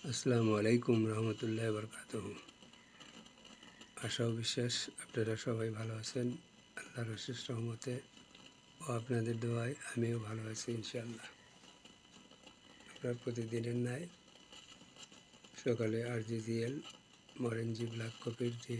আসসালামু আলাইকুম রহমতুল্লাহ বরকাতুহু। আশা ও বিশ্বাস আপনারা সবাই ভালো আছেন। আল্লাহর অশেষ রহমতে ও আপনাদের দোয়ায় আমিও ভালো আছি ইনশাআল্লাহ। আপনার প্রতিদিনের ন্যায় সকালে আরজিজিএল মরেনজি ব্ল্যাক কফির যে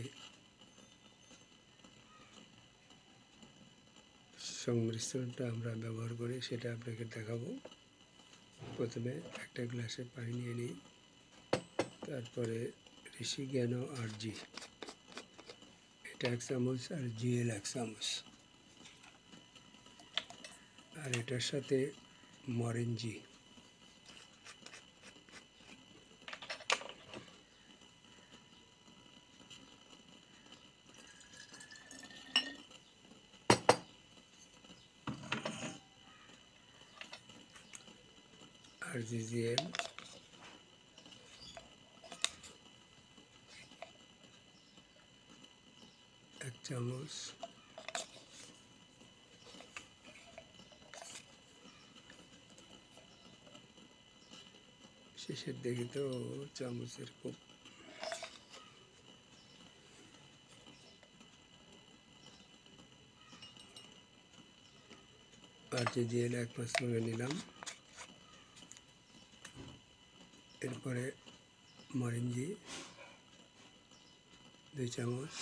সংমিশ্রণটা আমরা ব্যবহার করি সেটা আপনাকে দেখাবো। প্রথমে একটা গ্লাসে পানি নিয়ে নিই, তারপরে ঋষি জ্ঞান আর জি, এটা 1 চামচ আর জিএল 1 চামচ, আর এটার সাথে মরেনজি আর জিজিএল এক চামচ, শেষের দিকে তো চামচের খুব আরজিজিএল 1 চামচ করে নিলাম। এরপরে মরেনজি 2 চামচ,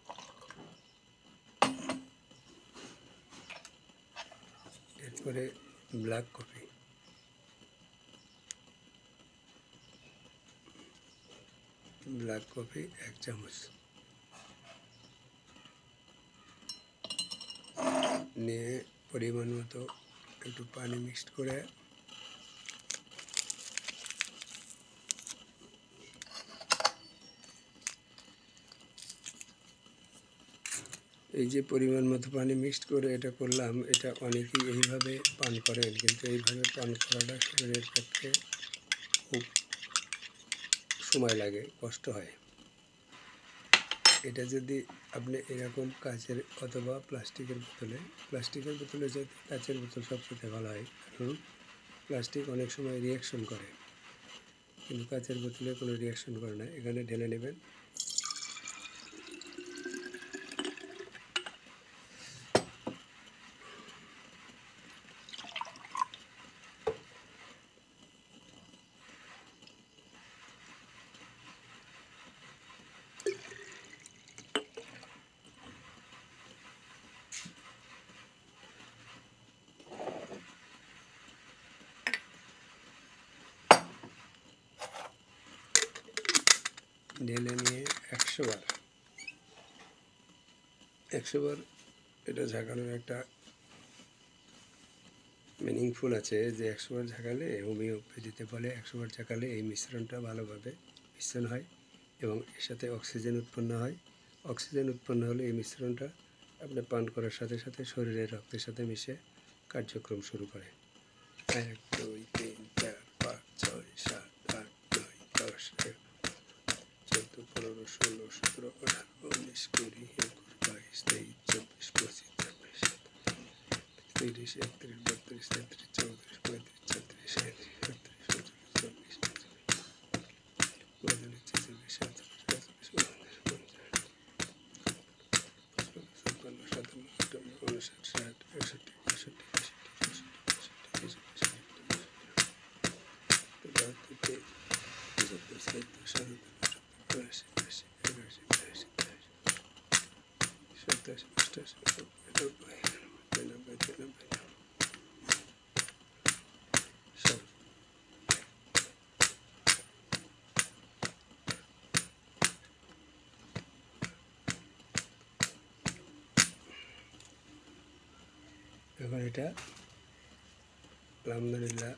এরপরে ব্ল্যাক কফি ব্ল্যাক কফি 1 চামচ নিয়ে পরিমাণ মতো একটু পানি মিক্সড করে এই যে পরিমাণ মতো পানি মিক্সড করে এটা করলাম, এটা অনেকেই এইভাবে পান করেন, কিন্তু এইভাবে পান করাটা শরীরের পক্ষে খুব সময় লাগে, কষ্ট হয়। এটা যদি আপনি এরকম কাচের অথবা প্লাস্টিকের বোতলে যাতে কাচের বোতল সবচেয়ে ভালো হয়, কারণ প্লাস্টিক অনেক সময় রিয়াকশন করে, কিন্তু কাচের বোতলে কোনো রিয়াকশন করে না। এখানে ঢেলে নেবেন। ঢেলে নিয়ে 100 বার এটা ঝাঁকানোর একটা মিনিংফুল আছে, যে 100 বার ঝাঁকালে, হোমিওপ্যাথিতে বলে 100 বার ঝাঁকালে এই মিশ্রণটা ভালোভাবে মিশ্রণ হয় এবং এর সাথে অক্সিজেন উৎপন্ন হয়। অক্সিজেন উৎপন্ন হলে এই মিশ্রণটা আপনি পান করার সাথে সাথে শরীরের রক্তের সাথে মিশে কার্যক্রম শুরু করে। 1 2 3 4 5 6 7 8 9 10 14 15 16 17 18 19 20 21 22 23 24 25 26 30 31 32 33 34 35 36 37 38 39 40 এখন এটা আলহামদুলিল্লাহ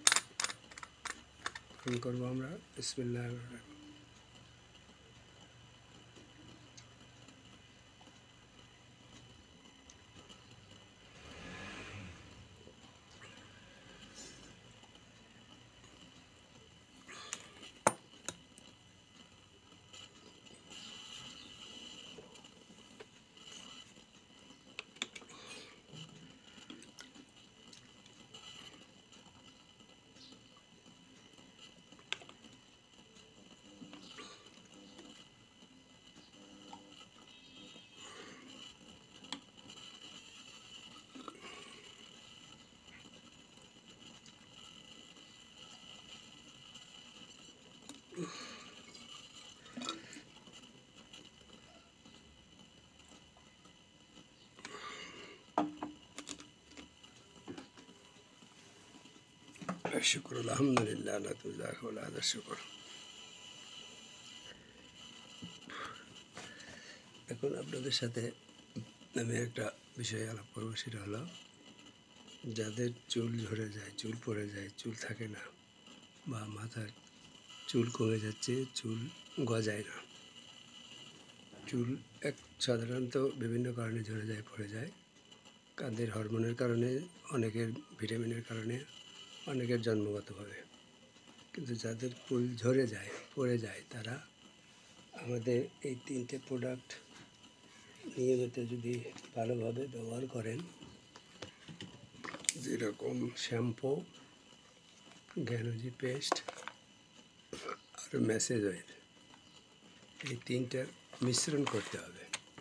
পান করবো আমরা। বিসমিল্লাহ। শুকর আলহামদুলিল্লাহ, আল্লাহ তুজাকুল আদা শুকর। এখন আপনাদের সাথে আমি একটা বিষয় আলাপ করবো, সেটা হলো যাদের চুল ঝরে যায়, চুল পড়ে যায়, চুল থাকে না, বা মাথার চুল কমে যাচ্ছে, চুল গজায় না। চুল সাধারণত বিভিন্ন কারণে ঝরে যায়, পড়ে যায়। কাদের হরমোনের কারণে, অনেকের ভিটামিনের কারণে, অনেকের জন্মগতভাবে। কিন্তু যাদের চুল ঝরে যায়, পড়ে যায়, তারা আমাদের এই 3টে প্রোডাক্ট নিয়মিত যদি ভালোভাবে ব্যবহার করেন, যেরকম শ্যাম্পু, গ্যানোজি পেস্ট আর ম্যাসেজ অয়েল, এই 3টার মিশ্রণ করতে হবে।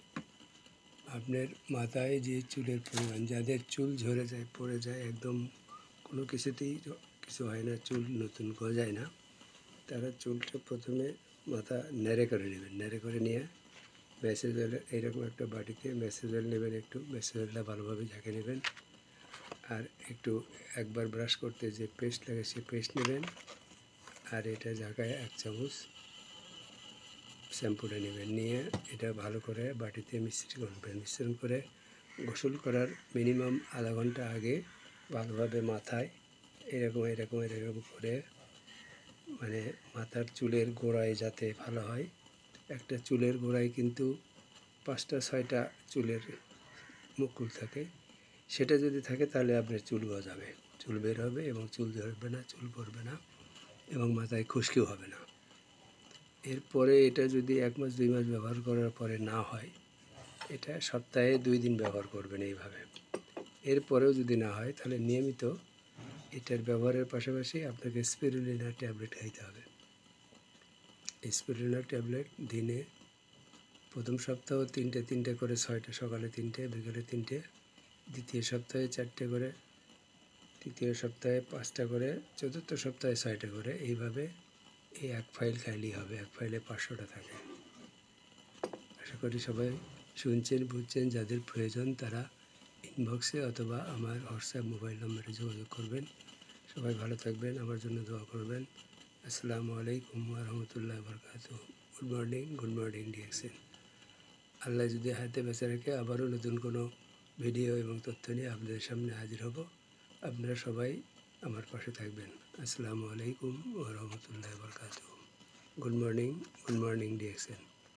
আপনার মাথায় যে চুলের পরিমাণ, যাদের চুল ঝরে যায়, পড়ে যায়, একদম কোনো কিছুতেই কিছু হয় না, চুল নতুন গজায় না, তারা চুলটা প্রথমে মাথা নেড়ে করে নেবেন। নেড়ে করে নিয়ে ম্যাসেজ অয়েল, এইরকম একটা বাটিতে ম্যাসেজ অয়েল নেবেন, একটু ম্যাসেজ অয়েলটা ভালোভাবে ঝাঁকে নেবেন। আর একটু একবার ব্রাশ করতে যে পেস্ট লাগে, সে পেস্ট নেবেন। আর এটা ঝাঁকায় 1 চামচ শ্যাম্পুটা নেবেন, নিয়ে এটা ভালো করে বাটিতে মিশ্রণ করবেন। মিশ্রণ করে গোসল করার মিনিমাম আধা ঘন্টা আগে ভালোভাবে মাথায় এরকম করে, মানে মাথার চুলের গোড়ায় যাতে ভালো হয়। একটা চুলের গোড়ায় কিন্তু 5টা 6টা চুলের মুকুল থাকে। সেটা যদি থাকে তাহলে আপনার চুল গজাবে, চুল বের হবে এবং চুল ঝরবে না, চুল পড়বে না এবং মাথায় খুশকিও হবে না। এরপরে এটা যদি 1 মাস 2 মাস ব্যবহার করার পরে না হয়, এটা সপ্তাহে 2 দিন ব্যবহার করবেন এইভাবে। এরপরেও যদি না হয়, তাহলে নিয়মিত এটার ব্যবহারের পাশাপাশি আপনাকে স্পিরুলিনা ট্যাবলেট খাইতে হবে। স্পিরুলিনা ট্যাবলেট দিনে প্রথম সপ্তাহ 3টে করে, 6টা, সকালে 3টে, বিকেলে 3টে, দ্বিতীয় সপ্তাহে 4টে করে, তৃতীয় সপ্তাহে 5টা করে, চতুর্থ সপ্তাহে 6টা করে। এইভাবে এই 1 ফাইল খাইলেই হবে। 1 ফাইলে 500টা থাকে। আশা করি সবাই শুনছেন, বুঝছেন। যাদের প্রয়োজন তারা ইনবক্সে অথবা আমার হোয়াটসঅ্যাপ মোবাইল নম্বরে যোগাযোগ করবেন। সবাই ভালো থাকবেন, আমার জন্য দোয়া করবেন। আসসালামু আলাইকুম ওয়া রাহমাতুল্লাহি ওয়া বারাকাতুহু। Good morning DXN. আল্লাহ যদি হাতে বেঁচে রাখে, আবারও নতুন কোনো ভিডিও এবং তথ্য নিয়ে আপনাদের সামনে হাজির হব। আপনারা সবাই আমার পাশে থাকবেন। আসসালামু আলাইকুম ওয়া রাহমাতুল্লাহি ওয়া বারাকাতুহু। Good morning DXN.